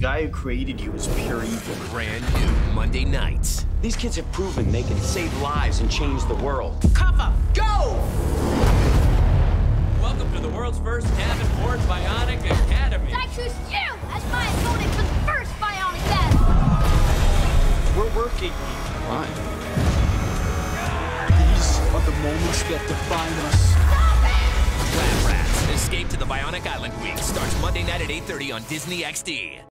guy who created you is pure evil. Brand new Monday nights. These kids have proven they can save lives and change the world. Cover, go! Welcome to the world's first cabin-board Bionic Academy. I choose you as my opponent for the first Bionic test. We're working. Why? These are the moments that define us. Lab Rats, Escape to the Bionic Island Week starts Monday night at 8:30 on Disney XD.